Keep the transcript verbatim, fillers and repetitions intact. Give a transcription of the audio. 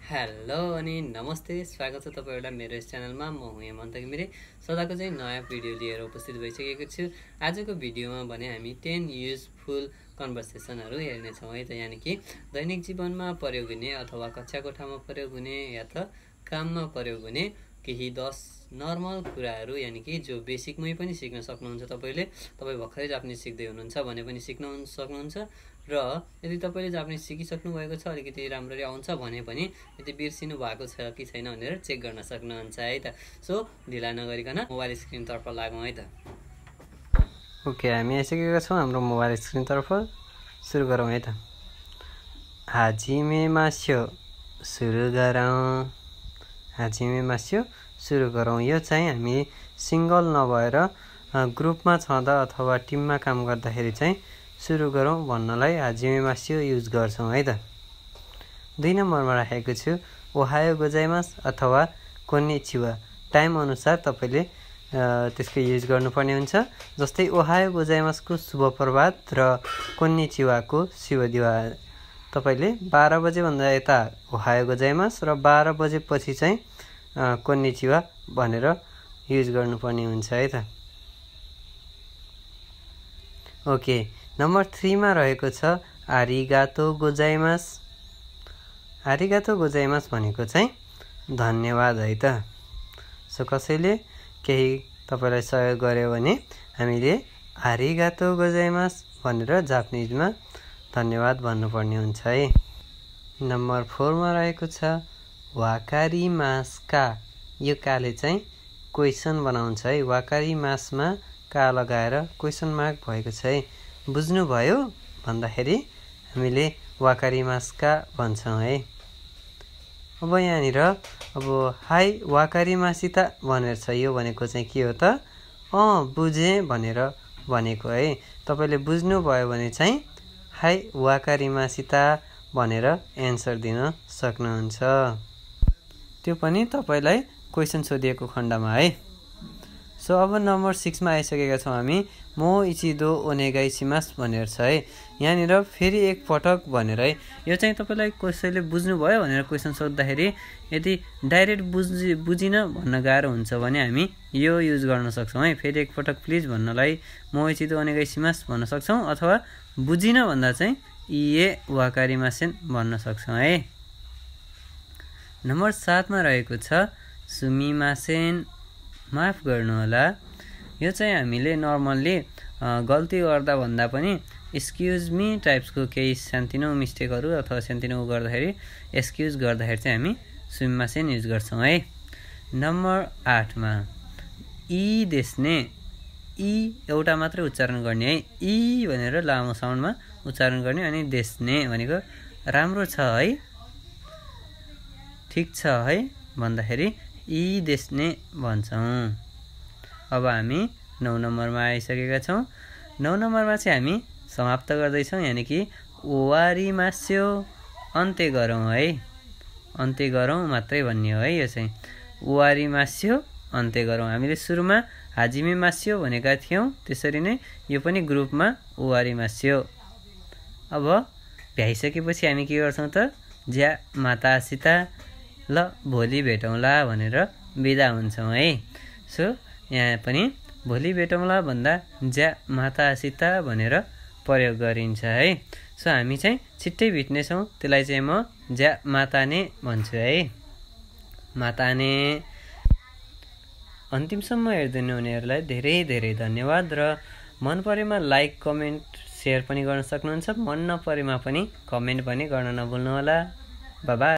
Hello अनि नमस्ते, स्वागत छ तपाईँ एउटा मेरो यस च्यानलमा। म हुँ हेमन्त घिमिरे। सदाको चाहिँ नयाँ भिडियो लिएर उपस्थित भइसकेको छु। आजको भिडियोमा भने हामी टेन युजफुल कन्भर्सेसनहरू हेर्नेछौँ है त, यानि कि दैनिक जीवनमा प्रयोग हुने अथवा कक्षा कोठामा प्रयोग हुने या त काममा प्रयोग हुने केही दस नर्मल कुराहरू, यानि कि जो बेसिकमै पनि सिक्न सक्नुहुन्छ। तपाईँले तपाईँ भर्खरै जापानिज सिक्दै हुनुहुन्छ भने पनि सिक्न सक्नुहुन्छ, र यदि तपाईँले जापानिज सिकिसक्नु भएको छ, अलिकति राम्ररी आउँछ भने पनि यदि बिर्सिनु भएको छ कि छैन भनेर चेक गर्न सक्नुहुन्छ है त। सो ढिला नगरिकन मोबाइल स्क्रिनतर्फ लागौँ है त। ओके, हामी आइसकेका छौँ हाम्रो मोबाइल स्क्रिनतर्फ। सुरु गरौँ है त। हाजिमे मास्यो, सुरु गरौँ। हाजिमे मास्यो, सुरु गरौँ। यो चाहिँ हामी सिङ्गल नभएर ग्रुपमा छँदा अथवा टिममा काम गर्दाखेरि चाहिँ सुरु गरौँ भन्नलाई हाजिमे मास्यो युज गर्छौँ है त। दुई नम्बरमा राखेको छु ओहायो गोजाइमास अथवा कोन्निचिवा। टाइम अनुसार तपाईँले त्यसको युज गर्नुपर्ने हुन्छ। जस्तै ओहायो गोजाइमासको शुभ प्रभात र कोन्निचिवाको शुभ दिवा। तपाईँले बाह्र बजेभन्दा यता ओहायो गोजाइमास र बाह्र बजेपछि चाहिँ कोन्निचिवा भनेर युज गर्नुपर्ने हुन्छ है त। ओके, नम्बर थ्रीमा रहेको छ आरिगातो गोजाइमास। आरिगातो गोजाइमास भनेको चाहिँ धन्यवाद है त। सो कसैले केही तपाईँलाई सहयोग गर्यो भने हामीले आरिगातो गोजाइमास भनेर जापानिजमा धन्यवाद भन्नुपर्ने हुन्छ है। नम्बर फोरमा रहेको छ वाकारिमास का। यो काले चाहिँ क्वेसन बनाउँछ है। वाकारिमासमा का लगाएर क्वेसन मार्क भएको छ है। बुझ्नुभयो भन्दाखेरि हामीले वाकारिमास का भन्छौँ है। अब यहाँनिर अब हाई वाकारिमासिता भनेर छ। यो भनेको चाहिँ के हो त? अँ बुझेँ भनेर भनेको है। तपाईँले बुझ्नुभयो भने चाहिँ हाई वाकारिमासिता भनेर एन्सर दिन सक्नुहुन्छ। त्यो पनि तपाईँलाई क्वेसन सोधिएको खण्डमा है। सो अब नम्बर सिक्समा आइसकेका छौँ हामी। मो इचिदो ओनेगाइसिमास भनेर छ है। यहाँनिर फेरि एक पटक भनेर है। यो चाहिँ तपाईँलाई कसैले बुझ्नुभयो भनेर क्वेसन सोद्धाखेरि यदि डाइरेक्ट बुझि बुझिन भन्न गाह्रो हुन्छ भने हामी यो युज गर्न सक्छौँ है। फेरि एक पटक प्लिज भन्नलाई मो इचिदो ओनेगाइसिमास भन्न सक्छौँ, अथवा बुझिन भन्दा चाहिँ इए वाकारिमासेन भन्न सक्छौँ है। नम्बर सातमा रहेको छ सुमिमासेन, माफ गर्नुहोला। यो चाहिँ हामीले नर्मल्ली गल्ती गर्दा भन्दा पनि एक्सक्युज मी टाइप्सको केही सानोतिनो मिस्टेकहरू अथवा सानोतिनो गर्दाखेरि एक्सक्युज गर्दाखेरि चाहिँ हामी सुमिमासेन युज गर्छौँ है। नम्बर आठमा इ देस्ने। इ एउटा मात्रै उच्चारण गर्ने है। इ भनेर लामो साउन्डमा उच्चारण गर्ने, अनि देस्ने भनेको राम्रो छ है, ठिक छ है भन्दाखेरि इ देस्ने भन्छौँ। अब हामी नौ नम्बरमा आइसकेका छौँ। नौ नम्बरमा चाहिँ हामी समाप्त गर्दैछौँ, यानि कि ओवारिमास्यो, अन्त्य गरौँ है। अन्त्य गरौँ मात्रै भन्ने हो है। यो चाहिँ ओवारिमास्यो, अन्त्य गरौँ। हामीले सुरुमा हाजिमे मास्यो भनेका थियौँ, त्यसरी नै यो पनि ग्रुपमा ओवारिमास्यो। अब भ्याइसकेपछि हामी के गर्छौँ त? ज्या मातासिता, ल भोलि भेटौँला भनेर बिदा हुन्छौँ है। सो यहाँ पनि भोलि भेटौँला भन्दा ज्या मातासिता भनेर प्रयोग गरिन्छ है। सो हामी चाहिँ छिट्टै भेट्नेछौँ, त्यसलाई चाहिँ म ज्या माताने भन्छु है। माताने। अन्तिमसम्म हेरिदिनु हुनेहरूलाई धेरै धेरै धन्यवाद, र मन परेमा लाइक कमेन्ट सेयर पनि गर्न सक्नुहुन्छ। मन नपरेमा पनि कमेन्ट पनि गर्न नभुल्नुहोला। Bye bye.